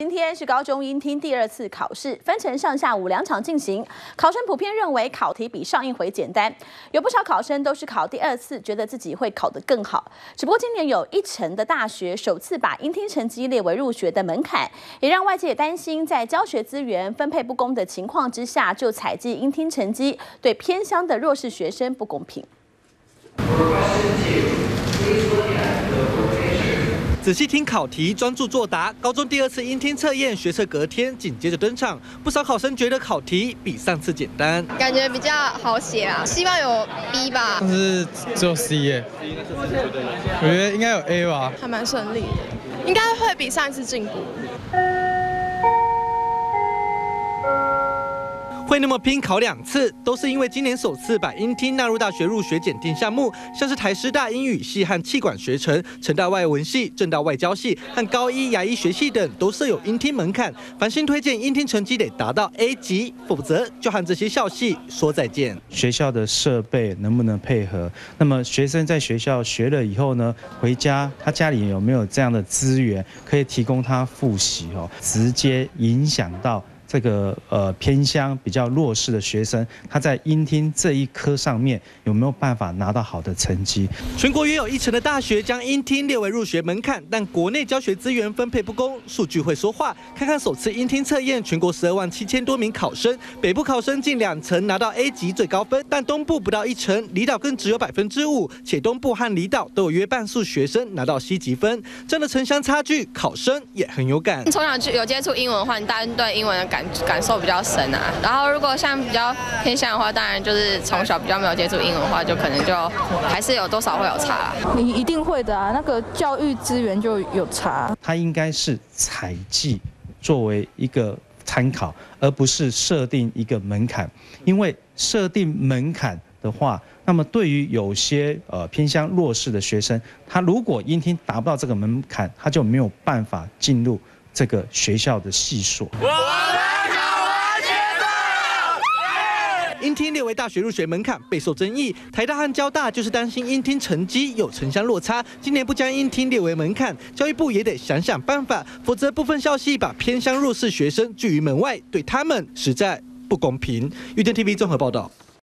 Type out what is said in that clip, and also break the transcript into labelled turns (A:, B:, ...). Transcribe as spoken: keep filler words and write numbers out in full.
A: 今天是高中英听第二次考试，分成上下午两场进行。考生普遍认为考题比上一回简单，有不少考生都是考第二次，觉得自己会考得更好。只不过今年有一成的大学首次把英听成绩列为入学的门槛，也让外界担心在教学资源分配不公的情况之下，就采计英听成绩，对偏乡的弱势学生不公平。
B: 仔细听考题，专注作答。高中第二次英听测验，学测隔天紧接着登场，不少考生觉得考题比上次简单，
C: 感觉比较好写啊，希望有 B 吧。
D: 但是只有 C 耶，我觉得应该有 A 吧，
E: 还蛮顺利的，应该会比上一次进步。
B: 会那么拼考两次，都是因为今年首次把英听纳入大学入学检定项目，像是台师大英语系和企管学程、成大外文系、政大外交系和高一牙医学系等都设有英听门槛。繁星推荐英听成绩得达到 A 级，否则就和这些校系说再见。
F: 学校的设备能不能配合？那么学生在学校学了以后呢，回家他家里有没有这样的资源可以提供他复习哦？直接影响到这个呃偏乡比较弱势的学生，他在英听这一科上面有没有办法拿到好的成绩？
B: 全国约有一成的大学将英听列为入学门槛，但国内教学资源分配不公，数据会说话。看看首次英听测验，全国十二万七千多名考生，北部考生近两成拿到 A 级最高分，但东部不到一成，离岛更只有百分之五，且东部和离岛都有约半数学生拿到 C 级分，这样的城乡差距，考生也很有感。
C: 从小就有接触英文的话，你当然对英文的感感受比较深啊。然后如果像比较偏向的话，当然就是从小比较没有接触英文的话，就可能就还是有多少会有差啦。
G: 你一定会的啊，那个教育资源就有差。
F: 它应该是采计作为一个参考，而不是设定一个门槛。因为设定门槛的话，那么对于有些呃偏向弱势的学生，他如果英听达不到这个门槛，他就没有办法进入这个学校的系所。
B: 英听列为大学入学门槛备受争议，台大和交大就是担心英听成绩有城乡落差，今年不将英听列为门槛，教育部也得想想办法，否则部分校系把偏乡弱势学生拒于门外，对他们实在不公平。玉天 T V 综合报道。